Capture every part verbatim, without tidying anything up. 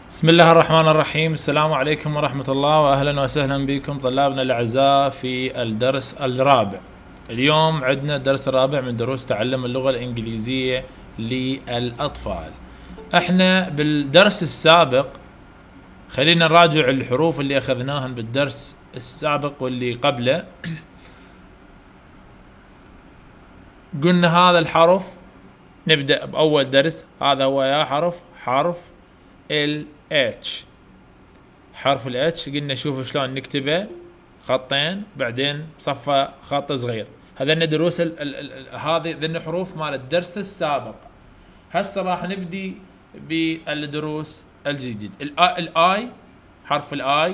بسم الله الرحمن الرحيم. السلام عليكم ورحمة الله، وأهلا وسهلا بكم طلابنا الأعزاء في الدرس الرابع. اليوم عندنا الدرس الرابع من دروس تعلم اللغة الإنجليزية للأطفال. احنا بالدرس السابق خلينا نراجع الحروف اللي أخذناها بالدرس السابق واللي قبله. قلنا هذا الحرف، نبدأ بأول درس، هذا هو يا حرف حرف ال H. حرف ال H قلنا شوفوا شلون نكتبه، خطين بعدين صفة خط صغير. هذين دروس ال ال ال هذه ذن حروف مال الدرس السابق. هسه راح نبدي بالدروس الجديد. الاي، حرف الاي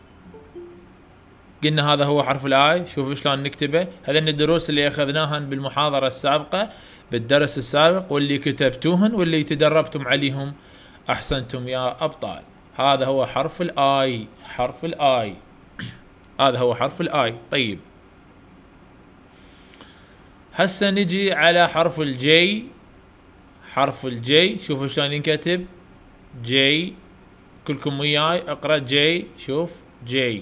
قلنا هذا هو حرف الاي، شوفوا شلون نكتبه. هذين الدروس اللي اخذناهن بالمحاضرة السابقة بالدرس السابق، واللي كتبتوهن واللي تدربتم عليهم احسنتم يا ابطال. هذا هو حرف الاي، حرف الاي هذا هو حرف الاي. طيب هسه نجي على حرف الجي. حرف الجي شوفوا شلون ينكتب جي، كلكم وياي اقرا جي. شوف جي،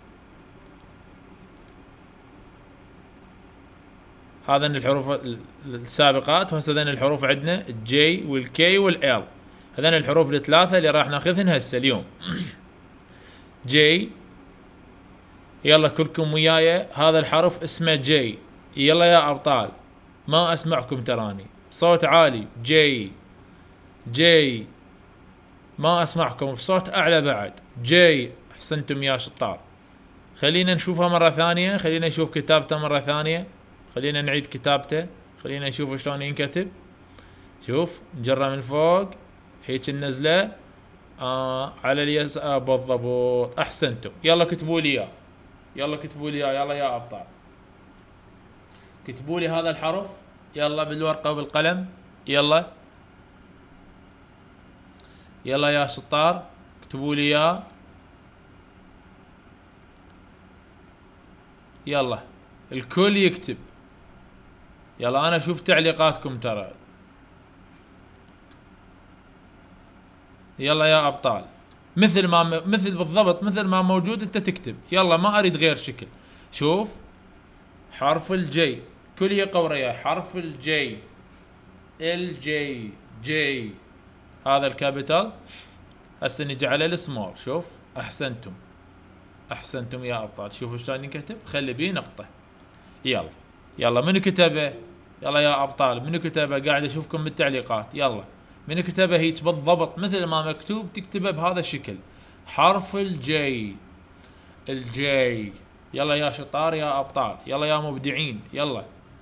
هذا الحروف السابقات، وهسه ذن الحروف عندنا الجي والكي والال. هذين الحروف الثلاثة اللي راح ناخذهن هسه اليوم. جي، يلا كلكم وياي، هذا الحرف اسمه جي. يلا يا ابطال، ما اسمعكم تراني، بصوت عالي. جي جي، ما اسمعكم، بصوت اعلى بعد. جي، احسنتم يا شطار. خلينا نشوفها مرة ثانية، خلينا نشوف كتابته مرة ثانية، خلينا نعيد كتابته، خلينا نشوف شلون ينكتب. شوف نجره من فوق هيك النزله آه على اليسار. آه بالضبط، احسنتم. يلا كتبوا لي اياه، يلا كتبوا لي اياه، يلا يا ابطال كتبوا لي هذا الحرف، يلا بالورقه وبالقلم. يلا يلا يا شطار اكتبوا لي اياه. يلا الكل يكتب، يلا انا اشوف تعليقاتكم ترى. يلا يا ابطال، مثل ما مثل بالضبط مثل ما موجود انت تكتب. يلا ما اريد غير شكل. شوف حرف الجي، كل يقرا وياي. حرف الجي، الجي جي، هذا الكابيتال. هسه نجي على السمول. شوف احسنتم، احسنتم يا ابطال. شوفوا شلون ينكتب، خلي بيه نقطه. يلا يلا من كتبه؟ يلا يا ابطال من كتبه؟ قاعد اشوفكم بالتعليقات. يلا من كتبه هيك بالضبط مثل ما مكتوب تكتبه بهذا الشكل. حرف الجي، الجي. يلا يا شطار يا ابطال، يلا يا مبدعين. يلا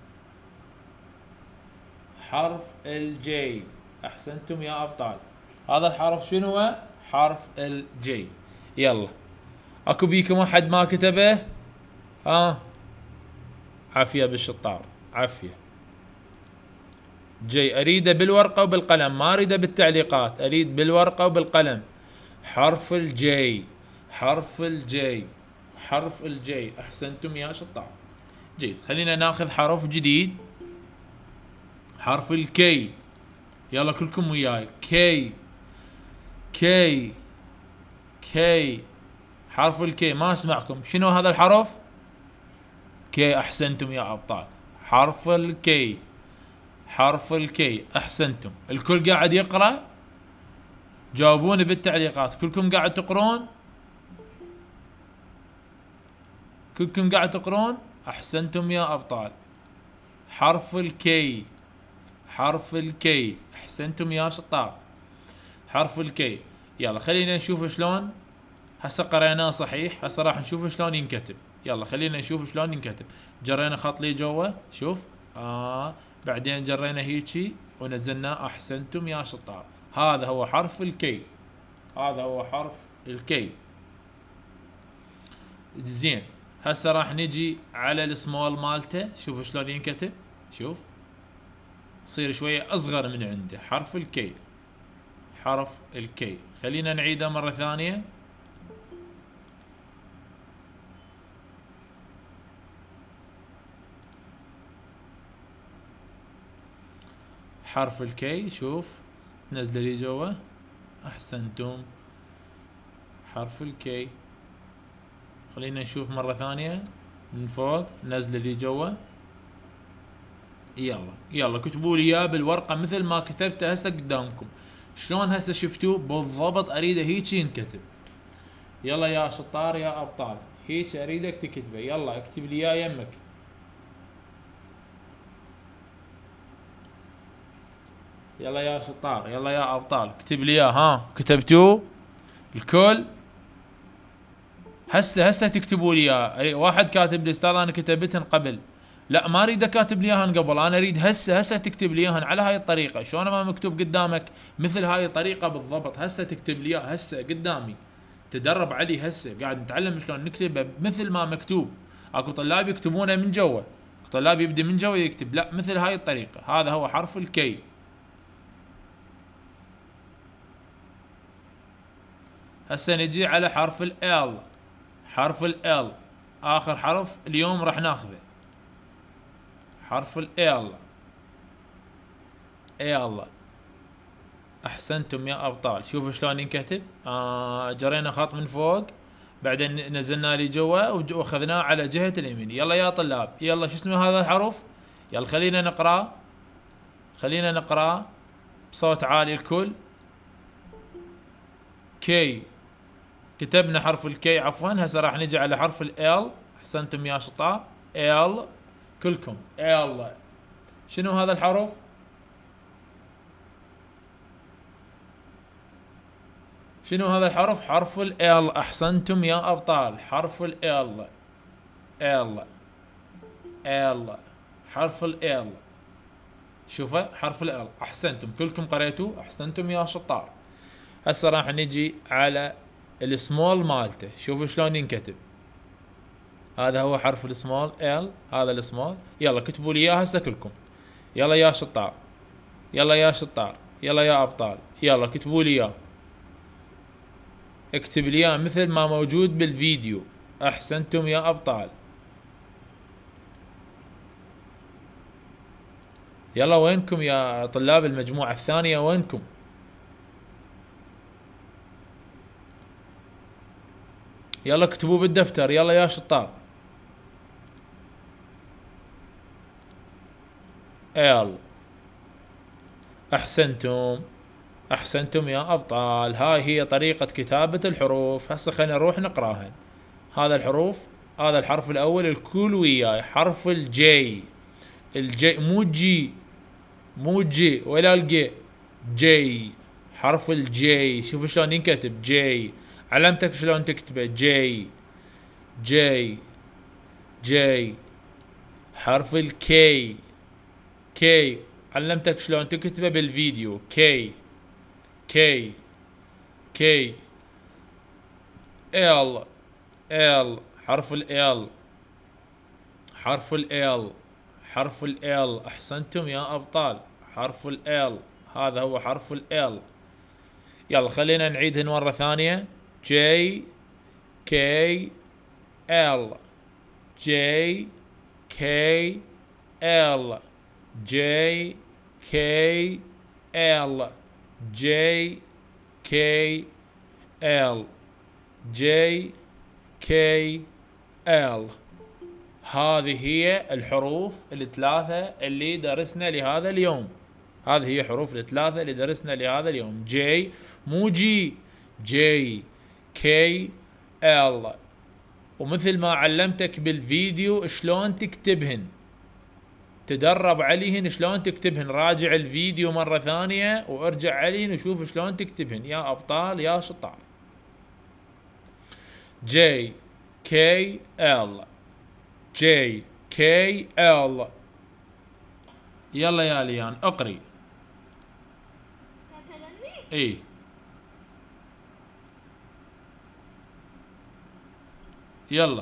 حرف الجي، احسنتم يا ابطال. هذا الحرف شنو هو؟ حرف الجي. يلا اكو بيكم احد ما كتبه؟ ها، عافية بالشطار، عافية. جي اريده بالورقة وبالقلم، ما اريده بالتعليقات، اريد بالورقة وبالقلم. حرف الجي، حرف الجي، حرف الجي، احسنتم يا شطار. جيد، خلينا ناخذ حرف جديد. حرف الكي، يلا كلكم وياي. كي كي كي، حرف الكي. ما اسمعكم، شنو هذا الحرف؟ كي، احسنتم يا ابطال. حرف الكي، حرف الكي، احسنتم. الكل قاعد يقرأ؟ جاوبوني بالتعليقات. كلكم قاعد تقرون؟ كلكم قاعد تقرون؟ احسنتم يا ابطال. حرف الكي، حرف الكي، احسنتم يا شطار. حرف الكي. يلا خلينا نشوف شلون. هسه قريناه صحيح، هسه راح نشوف شلون ينكتب. يلا خلينا نشوف شلون ينكتب. جرينا خط لي جوا، شوف اه بعدين جرينا هيجي ونزلنا. احسنتم يا شطار. هذا هو حرف الكي، هذا هو حرف الكي. زين، هسه راح نجي على السمول مالته. شوفوا شلون ينكتب. شوف يصير شويه اصغر من عنده. حرف الكي، حرف الكي. خلينا نعيده مره ثانيه. حرف الكي، شوف نزل لي جوا. احسنتم حرف الكي. خلينا نشوف مرة ثانية من فوق، نزل اللي جوا. يلا يلا كتبوا لي اياه بالورقة مثل ما كتبته هسه قدامكم. شلون هسه شفتوه بالضبط؟ اريده هيك ينكتب. يلا يا شطار يا ابطال، هيك اريدك تكتبه. يلا اكتب لي اياه يمك. يلا يا شطار، يلا يا ابطال، اكتب لي اياه. ها كتبتوه الكل؟ هسه هسه تكتبوا لي اياه. واحد كاتب لي استاذ انا كتبتهن قبل. لا ما اريد كاتب لي اياهن قبل، انا اريد هسه هسه تكتب لي اياهن على هاي الطريقه. شلون ما مكتوب قدامك مثل هاي الطريقه بالضبط، هسه تكتب لي اياه هسه قدامي. تدرب عليه هسه، قاعد نتعلم شلون نكتبه مثل ما مكتوب. اكو طلاب يكتبونه من جوا، طلاب يبدا من جوا يكتب، لا مثل هاي الطريقه. هذا هو حرف الكي. هسه نجي على حرف ال. حرف ال اخر حرف اليوم راح ناخذه، حرف ال. ال احسنتم يا ابطال. شوفوا شلون ينكتب. آه جرينا خط من فوق، بعدين نزلنا لي جوا واخذناه على جهه اليمين. يلا يا طلاب، يلا شو اسمه هذا الحرف؟ يلا خلينا نقرا، خلينا نقرا بصوت عالي الكل. كي، كتبنا حرف الكي عفوا. هسه راح نجي على حرف ال. احسنتم يا شطار. ال كلكم. ال شنو هذا الحرف؟ شنو هذا الحرف؟ حرف ال. احسنتم يا ابطال. حرف ال. ال ال حرف ال. شوفه حرف ال. احسنتم كلكم قريتوا. احسنتم يا شطار. هسه راح نجي على السمول مالته. شوفوا شلون ينكتب. هذا هو حرف السمول ال. هذا السمول. يلا كتبوا لي اياه هسه كلكم. يلا يا شطار، يلا يا شطار، يلا يا ابطال، يلا كتبوا لي اياه. اكتب لي اياه مثل ما موجود بالفيديو. احسنتم يا ابطال. يلا وينكم يا طلاب المجموعة الثانية؟ وينكم؟ يلا اكتبوا بالدفتر. يلا يا شطار. ال. احسنتم، احسنتم يا ابطال. هاي هي طريقة كتابة الحروف. هسه خلينا نروح نقراهن. هذا الحروف، هذا الحرف الاول الكل وياي، حرف الجي. الجي مو جي، مو جي ولا الجي، جي. حرف الجي. شوفوا شلون ينكتب. جي. علمتك شلون تكتبه. جي جي جي. حرف الكي. كي علمتك شلون تكتبه بالفيديو. كي كي كي. ال. ال حرف ال. حرف ال. حرف ال. احسنتم يا ابطال. حرف ال. هذا هو حرف ال. يلا خلينا نعيدهن مرة ثانية. جي كي ال. جي كي ال. جي كي ال. جي كي ال. جي كي ال. هذه هي الحروف الثلاثة اللي درسنا لهذا اليوم. هذه هي حروف الثلاثة اللي درسنا لهذا اليوم. جي مو جي، جي. كي ال. ومثل ما علمتك بالفيديو شلون تكتبهن، تدرب عليهن شلون تكتبهن. راجع الفيديو مرة ثانية وارجع عليهن وشوف شلون تكتبهن يا ابطال يا شطار. جي كي ال. جي كي ال. يلا يا ليان اقري. اي يلا.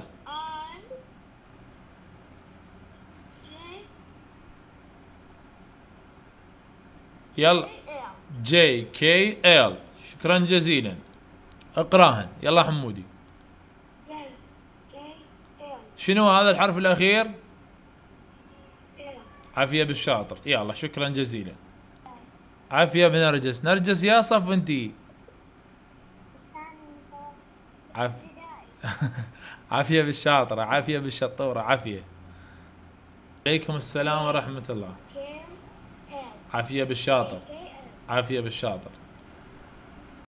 يلا جي كي ال. شكرا جزيلا. اقراهن يلا حمودي. جي كي ال. شنو هذا الحرف الاخير؟ ال. عافية بالشاطر. يلا شكرا جزيلا. عافية بنرجس. نرجس يا صف انتي. عاف... ابتدائي. عافية بالشاطرة، عافية بالشطورة، عافية. عليكم السلام ورحمة الله. كيم. ال. عافية بالشاطر، كي ال. عافية بالشاطر.